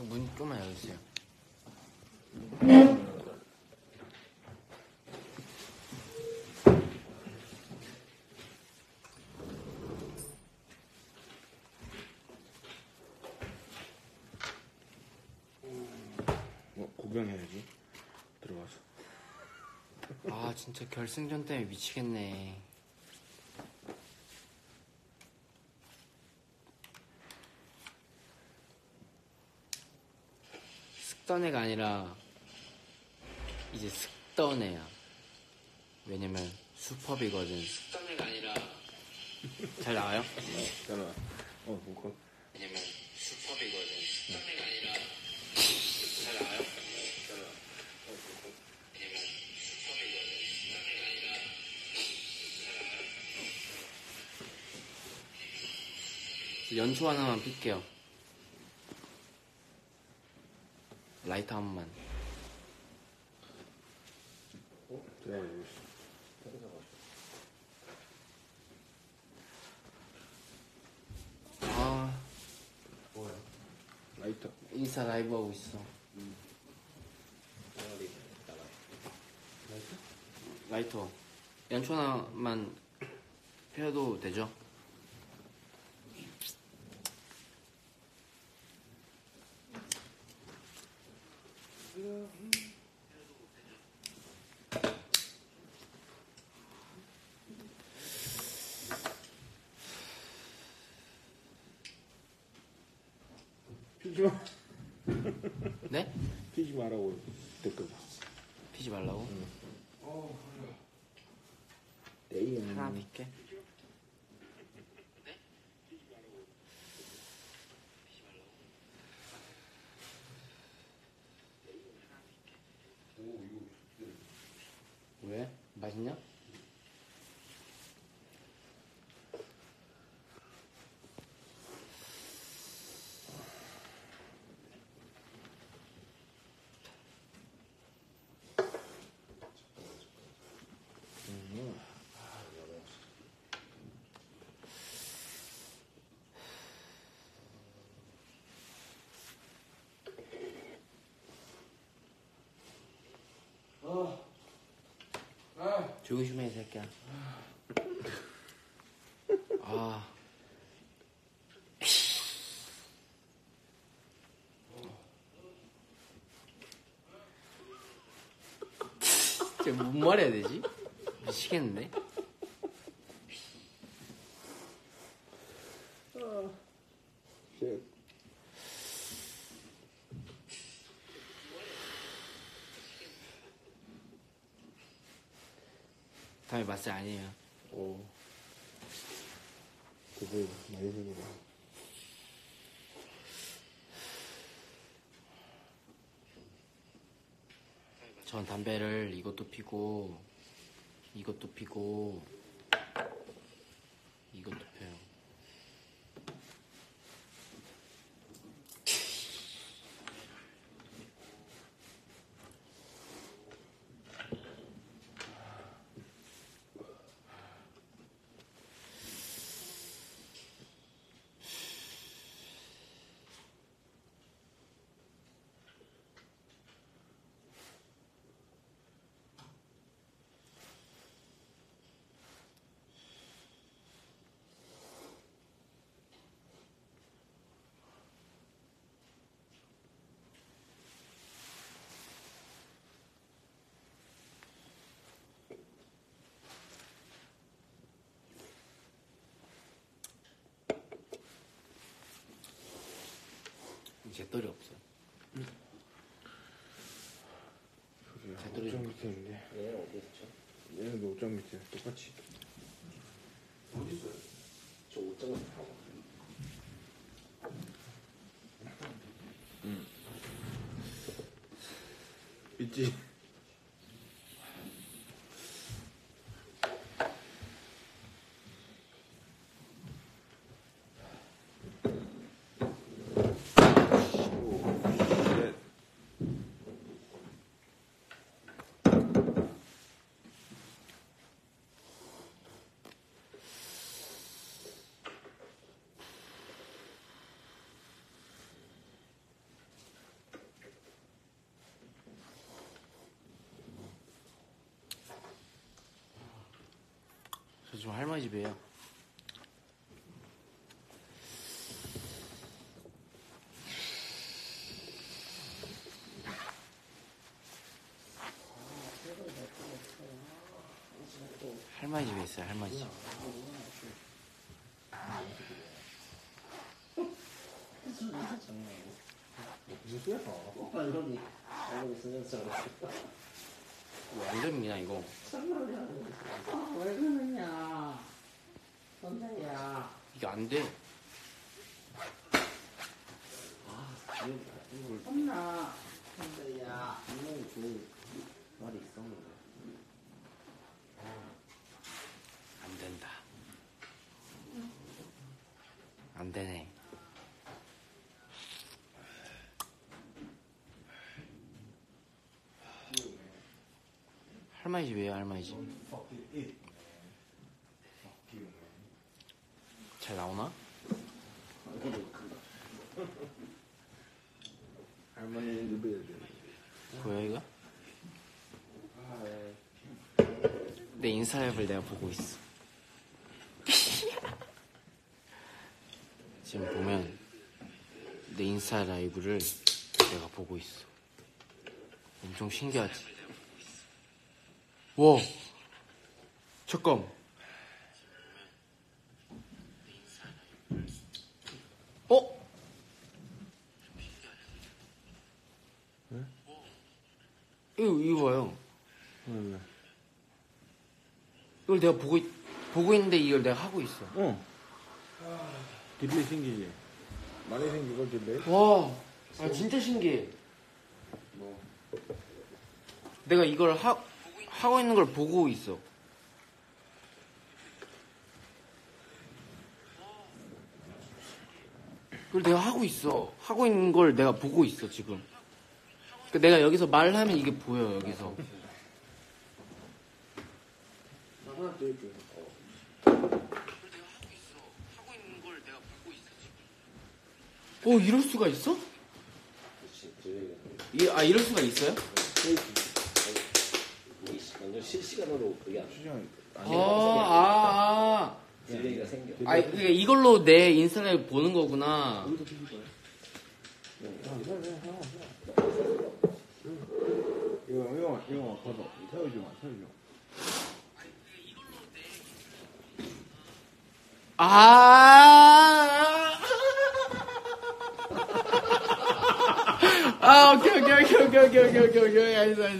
문 좀만 열어주세요. 구경해야지. 들어가서. 아 진짜 결승전 때문에 미치겠네. 습던애가 아니라 이제 습던애야. 왜냐면 수퍼비거든. 습던애가 아니라 잘 나와요? 따라와. 뭐가? 왜냐면 수퍼비거든. 습던애가 아니라 잘 나와요? 따라와. 왜냐면 수퍼비거든. 습던애가 아니라 잘 나와요? 연초 하나만 필게요. 라이터 한 번만. 들어가 여기 있어. 아 뭐야? 라이터. 인스타 라이브 하고 있어. 라이터 연초 하나만 펴도 되죠? 피지 마. 네? 피지 말라고 댓글. 피지 말라고? 에이, 하나 필게. 왜? 맛있냐? 조용히 좀 해, 이 새끼야. 아. 진짜 뭔 말해야 되지? 미치겠는데? 다음에 맛이 아니에요. 그거 많이 생기네. 전 담배를 이것도 피고 이것도 피고 이것도 펴요. 재떨이 없어. 저기 옷장 밑에 있는데. 얘는 어디 있죠? 얘는 옷장 밑에 똑같이. 어디 있어요? 저 옷장에서 다 있지. 저 할머니 집이에요. 할머니 집에 있어요, 할머니 집. 무슨 소리야? 오빠 여기 신경 쓰라고. 완전 미나 이거. 왜 그러느냐. 선배야. 이게 안 돼. 혼나. 선배야. 분명히 그 말이 있었는데. 안 된다. 안 되네. 할머니 집이에요, 할머니 집. 잘 나오나? 할머니는 누구야 돼? 보여, 이거? 내 인스타랩을 내가 보고 있어. 지금 보면 내 인스타 라이브를 내가 보고 있어. 엄청 신기하지? 와, 잠깐. 어? 응? 이거 봐요. 왜? 이걸 내가 보고 있는데 이걸 내가 하고 있어. 딜레이 생기지? 많이 생기고 딜레이? 와, 아, 진짜 신기해. 뭐? 내가 이걸 하고 있는 걸 보고 있어. 그걸 내가 하고 있어. 하고 있는 걸 내가 보고 있어, 지금. 그러니까 내가 여기서 말을 하면 이게 보여, 여기서. 하나 더 해줘. 이럴 수가 있어? 이럴 수가 있어요? 완전 실시간으로 그게 안 시장 딜레이가 생겨. 그러니까 이걸로 내 인스타를 보는 거구나. 이거 받아. 태워줘. 오케이.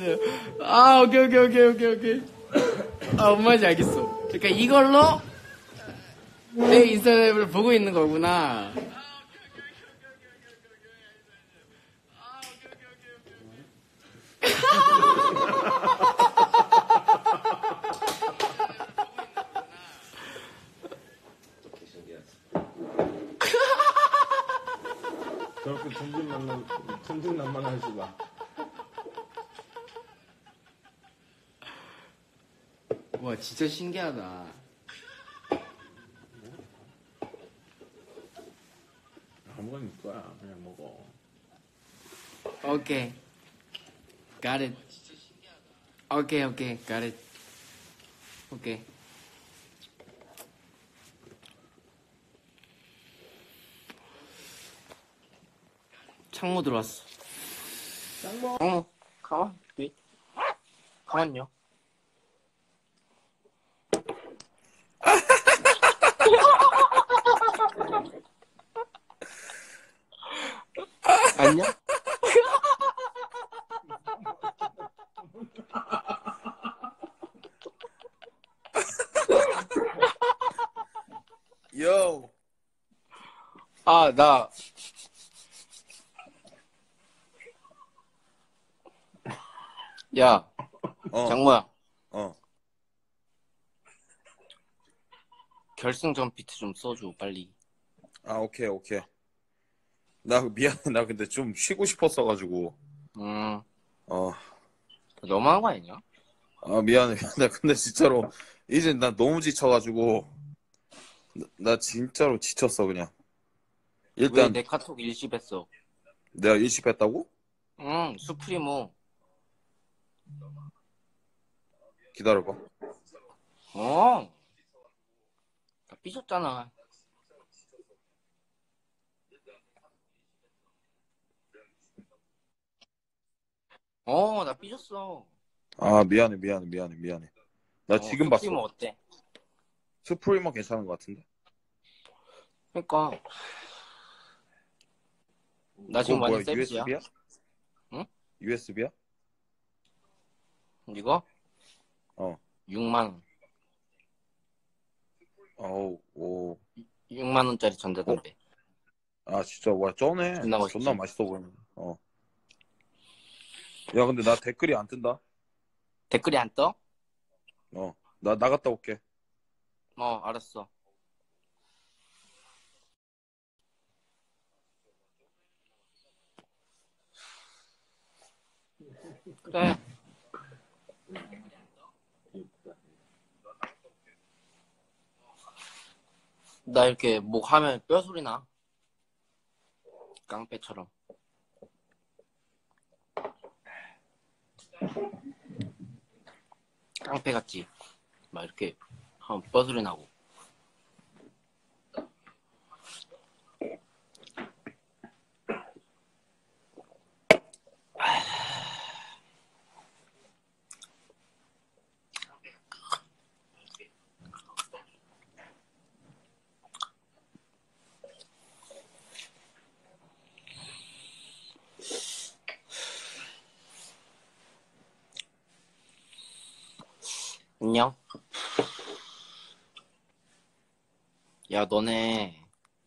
알겠어. 오케이. 뭔 말인지 알겠어. 그러니까 이걸로 내 인스타그램을 보고 있는 거구나. 저렇게 천진난만할 수가. 와, 진짜 신기하다. 아무거나 있을 거야. 그냥 먹어. 오케이. Got it. 오케이. Got it. 오케이. 창모 들어왔어. 창모. 가만. 가만요. 안녕? 요. 나. 야, 장모야. 결승전 비트 좀 써줘, 빨리. 오케이. 나 미안해. 나 근데 좀 쉬고 싶었어가지고. 너무한 거 아니냐? 미안해. 나 근데 진짜로 이제 나 너무 지쳐가지고 나 진짜로 지쳤어 그냥. 왜 일단 내 카톡 일십했어? 내가 일십했다고? 수프리모. 기다려봐. 삐졌잖아. 나 삐졌어. 아, 미안해. 나 지금 수프리모 봤어. 어때? 스프리머 괜찮은 것 같은데? 그러니까 나 지금 그거 완전 뭐야, 세비지야. USB야? 응? USB야? 이거 어. 6만 원. 어우, 오. 6만 원짜리 전자담배. 아, 진짜, 와, 쩌네. 존나 멋있지? 존나 맛있어 보이네. 야, 근데 나 댓글이 안 뜬다. 댓글이 안 떠? 나 나갔다 올게. 알았어. 그래. 나 이렇게 목 하면 뼈 소리 나. 깡패처럼. 깡패 같지? 막 이렇게 하면 뼈 소리 나고. 안녕? 야, 너네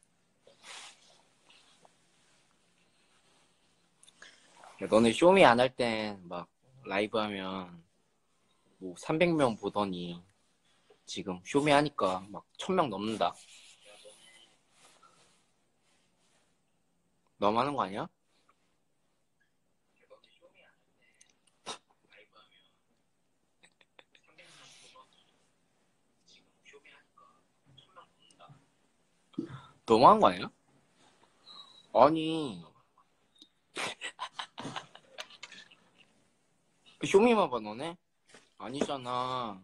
쇼미 안 할 땐 막 라이브 하면 뭐 300명 보더니 지금 쇼미 하니까 막 1000명 넘는다. 너무 하는 거 아니야? 너무한 거 아니야? 아니 쇼미만 봐 너네? 아니잖아.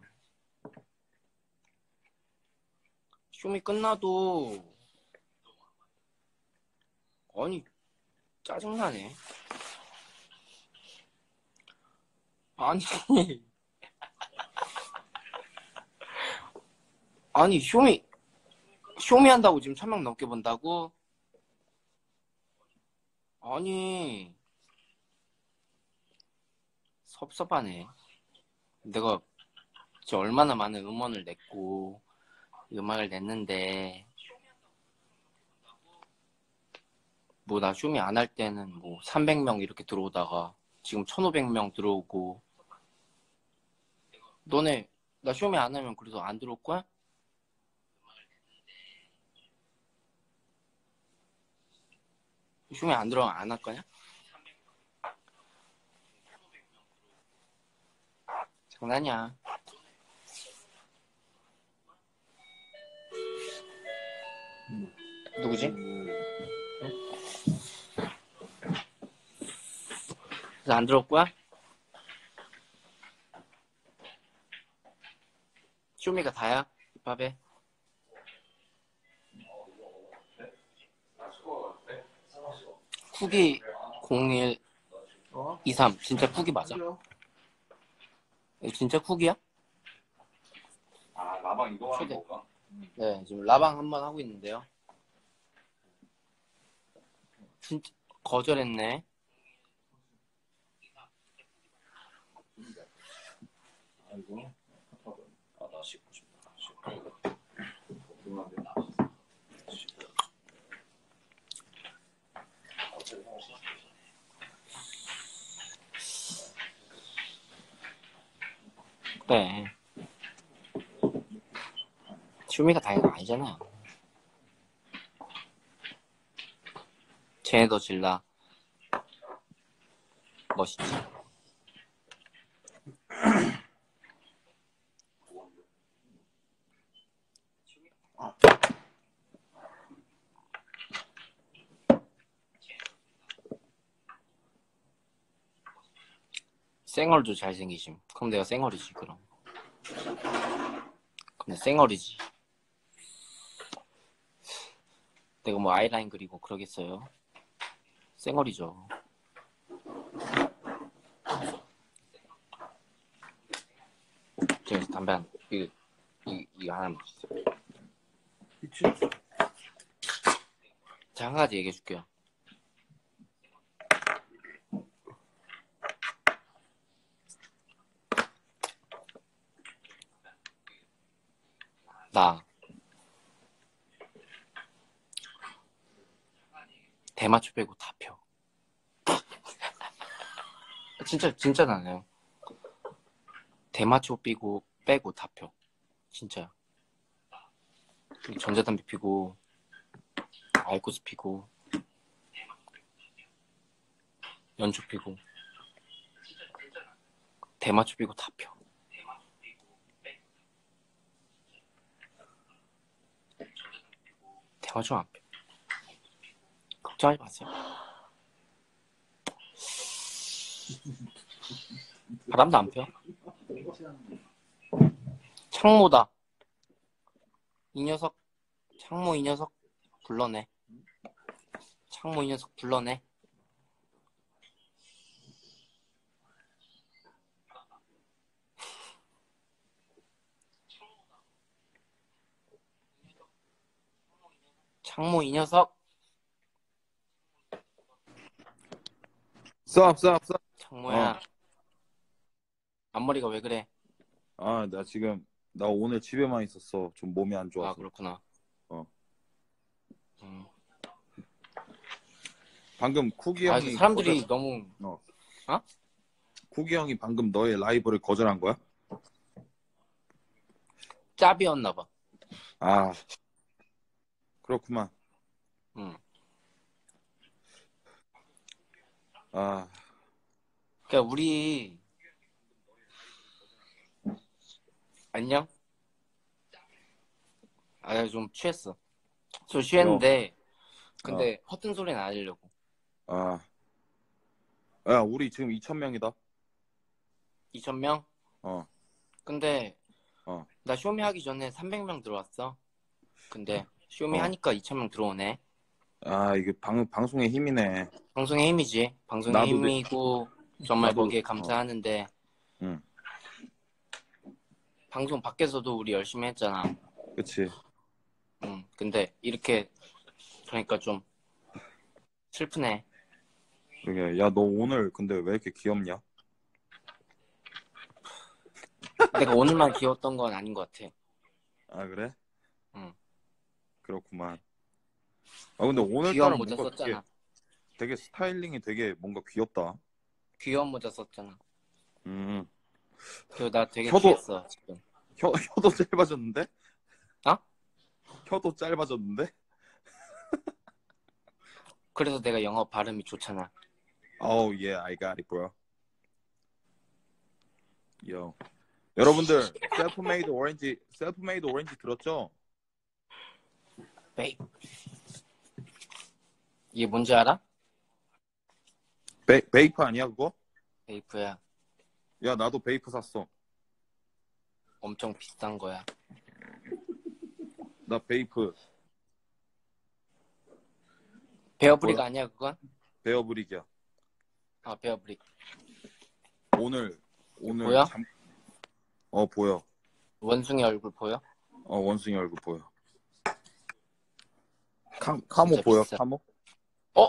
쇼미 끝나도 아니 짜증나네. 아니 아니 쇼미 한다고 지금 1000명 넘게 본다고? 아니 섭섭하네. 내가 진짜 얼마나 많은 음원을 냈고 음악을 냈는데 뭐 나 쇼미 안 할 때는 뭐 300명 이렇게 들어오다가 지금 1500명 들어오고. 너네 나 쇼미 안 하면 그래도 안 들어올 거야? 쇼미 안 들어오면 안 할 거냐? 장난이야. 누구지? 그래서 안 들어올 거야? 쇼미가 다야? 힙합에? 쿠기 0123 진짜 쿠기 맞아? 이거 진짜 쿠기야? 아, 라방 이동하는 초대. 건가? 네, 지금 라방 한번 하고 있는데요. 진짜 거절했네. 아이고. 나 씻고 싶다. 그래. 쇼미가 다이가 아니잖아. 쟤네 더 질라. 멋있지. 쌩얼도 잘생기심. 그럼 내가 쌩얼이지 그럼. 근데 쌩얼이지. 내가 뭐 아이라인 그리고 그러겠어요? 쌩얼이죠. 지금 담배 한 이거 하나만 주세요. 있지? 제가 한 가지 얘기해 줄게요. 나 대마초 빼고 다 펴. 진짜 나네요. 대마초 빼고 다 펴. 진짜요. 전자담배 피고 아이코스 피고 연초 피고 대마초 피고 다 펴. 대마초 안 펴. 걱정하지 마세요. 바람도 안 펴. 창모다. 이 녀석, 창모 이 녀석 불러내. 창모 이 녀석 불러내. 창모 이 녀석. 쌉. 창모야. 앞머리가 왜 그래? 아, 나 오늘 집에만 있었어. 좀 몸이 안 아, 좋아서. 그렇구나. 어. 음. 방금 쿠기 아, 형이 사람들이 너무 쿠기 형이 방금 너의 라이브를 거절한 거야? 짭이었나 봐. 아, 그렇구만. 응. 아, 그러니까 우리 안녕? 아, 좀 취했어. 좀 취했는데 근데 허튼 소리는 안 하려고. 야, 우리 지금 2,000명이다. 2,000명? 어. 근데 어. 나 쇼미 하기 전에 300명 들어왔어. 근데 쇼미 어. 하니까 2,000명 들어오네. 아, 이게 방송의 힘이네. 방송의 힘이지. 방송의 나도 힘이고 정말 나도- 거기에 감사하는데 응. 방송 밖에서도 우리 열심히 했잖아. 그치. 응. 근데 이렇게 그러니까 좀 슬프네. 그러게. 야, 너 오늘 근데 왜 이렇게 귀엽냐? 내가 오늘만 귀여웠던 건 아닌 것 같아. 아, 그래? 응. 그렇구만. 아, 근데 귀여운 오늘따라 모자 뭔가 썼잖아. 되게 스타일링이 되게 뭔가 귀엽다. 귀여운 모자 썼잖아. 음. 그리고 나 되게 혀도- 취했어 지금. 혀도 짧아졌는데? 어? 혀도 짧아졌는데? 그래서 내가 영어 발음이 좋잖아. Oh yeah, I got it, bro. Yo. 여러분들, 셀프메이드 오렌지 들었죠? 베이. 이게 뭔지 알아? 베이프 아니야, 그거? 베이프야. 야, 나도 베이프 샀어. 엄청 비싼 거야. 나 베이프 베어브릭 뭐야? 아니야 그건? 베어브릭이야. 아 베어브릭. 오늘 보여? 보여. 원숭이 얼굴 보여? 원숭이 얼굴 보여. 카모 진짜 보여? 비싸. 카모? 어?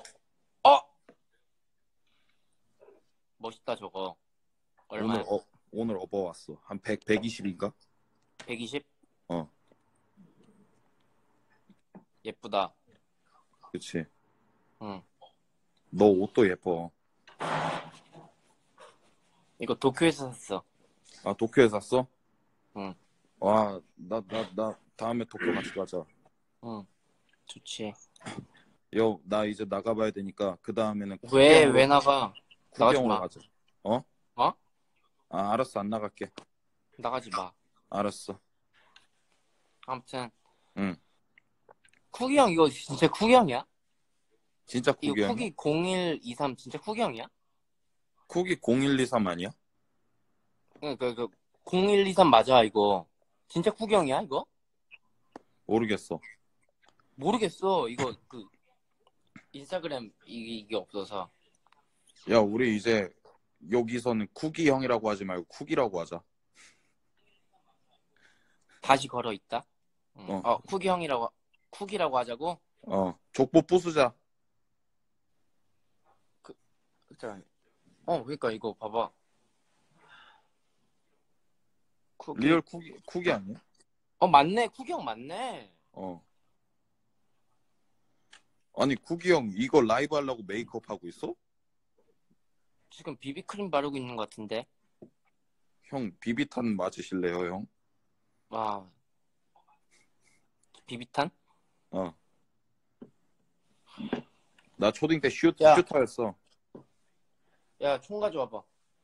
멋있다 저거. 얼마야? 오늘 업어왔어. 한 120인가? 120? 어. 예쁘다. 그치. 응. 너 옷도 예뻐. 이거 도쿄에서 샀어. 아, 도쿄에 샀어? 응. 와, 나 다음에 도쿄 같이 가자. 응. 좋지. 나 이제 나가봐야 되니까 그 다음에는 왜 나가? 나가지 구경으로 마. 가자. 어? 어? 아, 알았어. 안 나갈게. 나가지 마. 알았어. 아무튼. 응. 쿠기 형 이거 진짜 쿠기 형이야? 진짜 이거 구경이야? 쿠기 0123 진짜 쿠기 형이야? 쿠기 0123 아니야? 응, 그 0123 맞아 이거. 진짜 쿠기 형이야 이거? 모르겠어. 모르겠어. 이거 그 인스타그램 이게 없어서. 야, 우리 이제 여기서는 쿠기 형이라고 하지 말고 쿠기라고 하자. 다시 걸어 있다. 어. 쿠기라고 하자고. 족보 부수자. 그러니까 이거 봐봐. 쿠기. 리얼 쿠기 아니야? 맞네. 쿠기 형 맞네. 아니, 쿠기 형 이거 라이브 하려고 메이크업 하고 있어? 지금 비비크림 바르고 있는 것 같은데. 형, 비비탄 맞으실래요, 형? 와. 비비탄? 나 초딩 때 야. 슈터였어. 야, 총 가져와봐.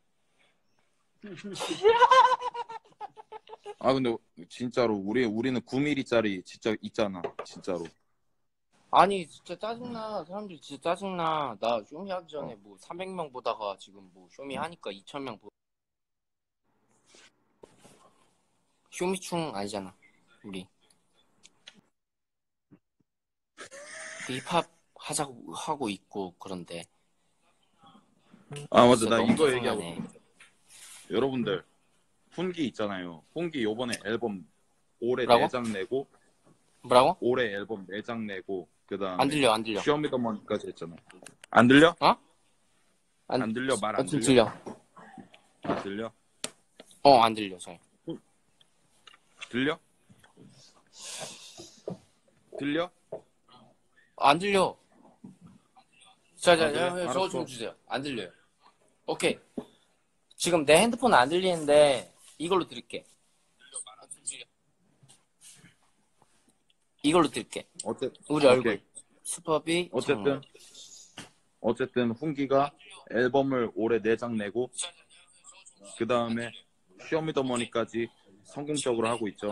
아, 근데 진짜로 우리는 9mm짜리 진짜 있잖아. 진짜로. 아니, 진짜 짜증나. 사람들 진짜 짜증나. 나 쇼미 하기 전에 뭐 300명 보다가 지금 뭐 쇼미 하니까 2000명 쇼미충 아니잖아, 우리. 힙합 하자고 하고 있고 그런데. 아, 맞아. 진짜 나 너무 이거 얘기하고 짜증나네. 여러분들, 훈기 있잖아요. 훈기 요번에 앨범 올해 뭐라고? 4장 내고, 뭐라고? 올해 앨범 4장 내고, 그 다음에 안 들려. 쇼미더머니까지 했잖아. 안 들려? 안 들려? 말 안 좀 들려? 들려. 안 들려? 안 들려, 잘. 들려? 들려? 안 들려. 자, 그래? 저거 알았어. 좀 주세요. 안 들려요. 오케이. 지금 내 핸드폰은 안 들리는데 이걸로 들을게. 이걸로 들을게. 우리 얼굴. 오케이. 슈퍼비. 어쨌든 훈기가 앨범을 올해 4장 내고, 그 다음에 쇼미더머니까지 성공적으로 하고 있죠.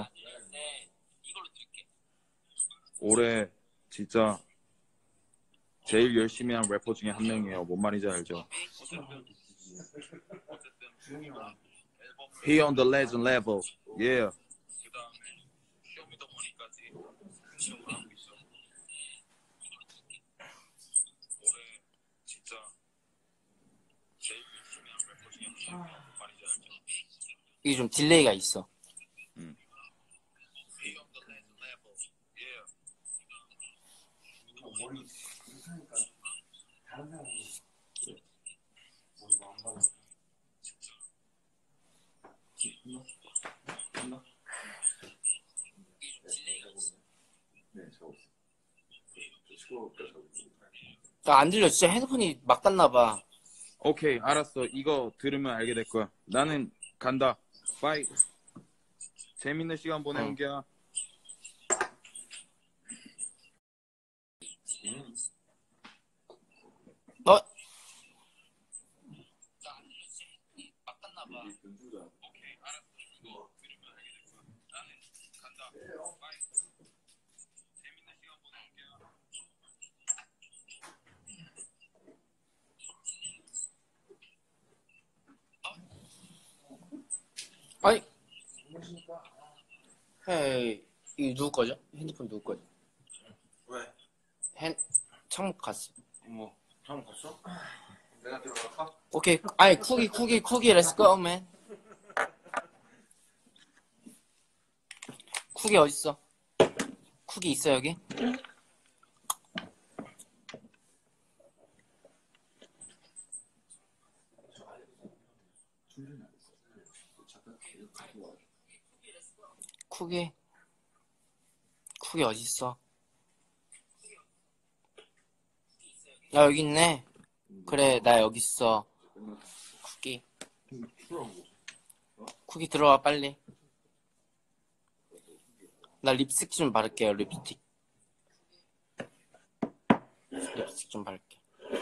올해 진짜 제일 열심히 한 래퍼 중에 한 명이에요. 뭔 말인지 알죠? He on the legend level. Yeah. 이게 좀 딜레이가 있어. 나 안 들려. 진짜 핸드폰이 막 닿나 봐. 오케이, 알았어. 이거 들으면 알게 될 거야. 나는 간다. 바이. 재밌는 시간 보내는 게야. 어? 아니. 헤이, 이거 누구 거죠? 핸드폰 누구 거죠? 왜? 창문 갔어. 형 갔어? 내가 들어갈까? 오케이. 아니, 쿠기, let's go, man. 쿠기 어딨어? 쿠기 있어, 여기? 쿠기 어딨어? 야, 여기 있네. 그래, 나 여기 있어. 쿠기 들어와, 빨리. 나 립스틱 좀 바를게요, 립스틱 좀 바를게.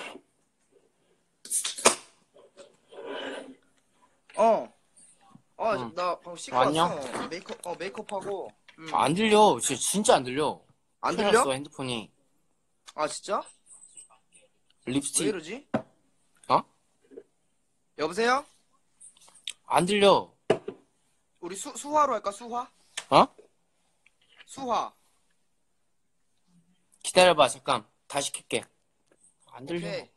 응. 나 방금 씻고 안녕? 왔어. 메이크업하고. 안 들려. 진짜 안 들려. 안 큰일 들려? 났어, 핸드폰이. 아, 진짜? 왜 립스틱 이러지? 어? 여보세요? 안 들려. 우리 수화로 할까, 수화? 어? 수화. 기다려봐 잠깐 다시 켤게. 안 들려. 오케이.